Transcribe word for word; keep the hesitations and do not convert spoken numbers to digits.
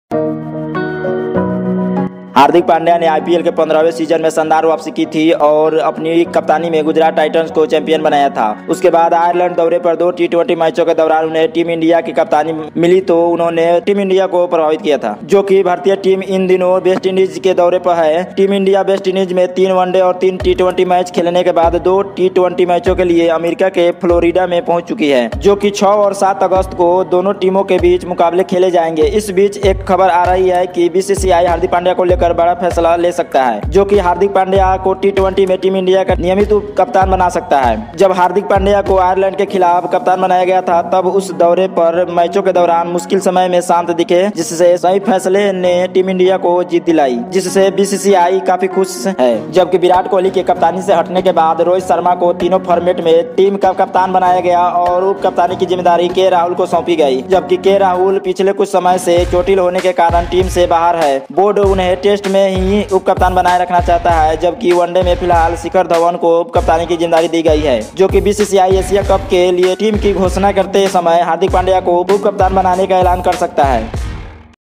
हार्दिक पांड्या ने आईपीएल के पंद्रहवें सीजन में शानदार वापसी की थी और अपनी कप्तानी में गुजरात टाइटंस को चैंपियन बनाया था। उसके बाद आयरलैंड दौरे पर दो टी ट्वेंटी मैचों के दौरान उन्हें टीम इंडिया की कप्तानी मिली तो उन्होंने टीम इंडिया को प्रभावित किया था, जो कि भारतीय टीम इन दिनों वेस्ट इंडीज के दौरे पर है। टीम इंडिया वेस्ट इंडीज में तीन वनडे और तीन टी ट्वेंटी मैच खेलने के बाद दो टी ट्वेंटी मैचों के लिए अमेरिका के फ्लोरिडा में पहुंच चुकी है, जो कि छह और सात अगस्त को दोनों टीमों के बीच मुकाबले खेले जाएंगे। इस बीच एक खबर आ रही है कि बीसीसीआई हार्दिक पांड्या को लेकर बड़ा फैसला ले सकता है, जो कि हार्दिक पांड्या को टी ट्वेंटी में टीम इंडिया का नियमित उप कप्तान बना सकता है। जब हार्दिक पांड्या को आयरलैंड के खिलाफ कप्तान बनाया गया था, तब उस दौरे पर मैचों के दौरान मुश्किल समय में शांत दिखे, जिससे सही फैसले ने टीम इंडिया को जीत दिलाई, जिससे बीसीसीआई काफी खुश है। जबकि विराट कोहली के कप्तानी से हटने के बाद रोहित शर्मा को तीनों फॉर्मेट में टीम का कप्तान बनाया गया और उप कप्तानी की जिम्मेदारी के राहुल को सौंपी गई। जबकि के राहुल पिछले कुछ समय से चोटिल होने के कारण टीम से बाहर है। बोर्ड उन्हें टेस्ट में ही उप कप्तान बनाए रखना चाहता है, जबकि वनडे में फिलहाल शिखर धवन को उप कप्तानी की जिम्मेदारी दी गई है, जो कि बीसीसीआई एशिया कप के लिए टीम की घोषणा करते समय हार्दिक पांड्या को उप कप्तान बनाने का ऐलान कर सकता है।